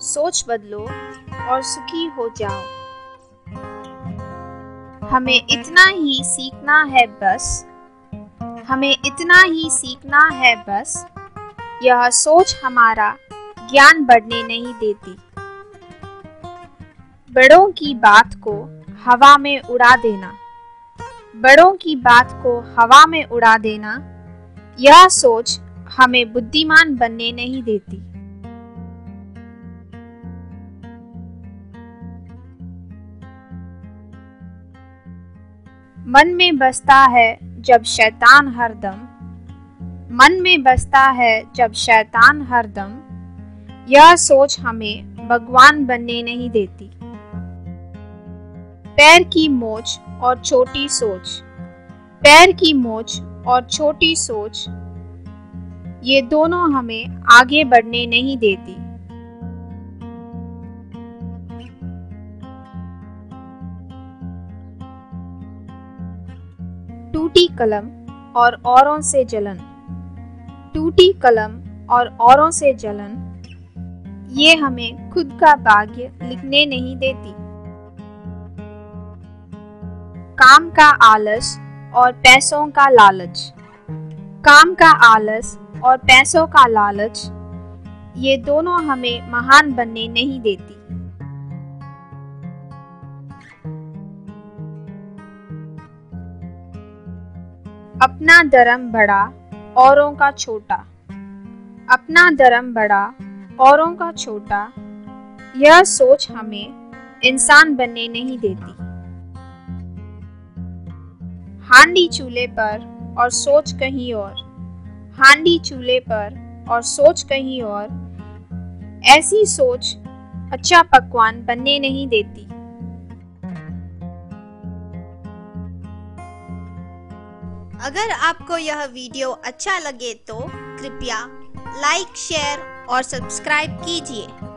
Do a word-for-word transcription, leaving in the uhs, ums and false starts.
सोच बदलो और सुखी हो जाओ। हमें इतना ही सीखना है बस, हमें इतना ही सीखना है बस, यह सोच हमारा ज्ञान बढ़ने नहीं देती। बड़ों की बात को हवा में उड़ा देना, बड़ों की बात को हवा में उड़ा देना, यह सोच हमें बुद्धिमान बनने नहीं देती। मन में बसता है जब शैतान हरदम, मन में बसता है जब शैतान हरदम, यह सोच हमें भगवान बनने नहीं देती। पैर की मोच और छोटी सोच, पैर की मोच और छोटी सोच, ये दोनों हमें आगे बढ़ने नहीं देती। टूटी कलम और औरों से जलन, टूटी कलम और औरों से जलन, ये हमें खुद का भाग्य लिखने नहीं देती। काम का आलस और पैसों का लालच, काम का आलस और पैसों का लालच, ये दोनों हमें महान बनने नहीं देती। अपना धर्म बड़ा औरों का छोटा, अपना धर्म बड़ा औरों का छोटा, यह सोच हमें इंसान बनने नहीं देती। हांडी चूल्हे पर और सोच कहीं और, हांडी चूल्हे पर और सोच कहीं और, ऐसी सोच अच्छा पकवान बनने नहीं देती। अगर आपको यह वीडियो अच्छा लगे तो कृपया लाइक, शेयर और सब्सक्राइब कीजिए।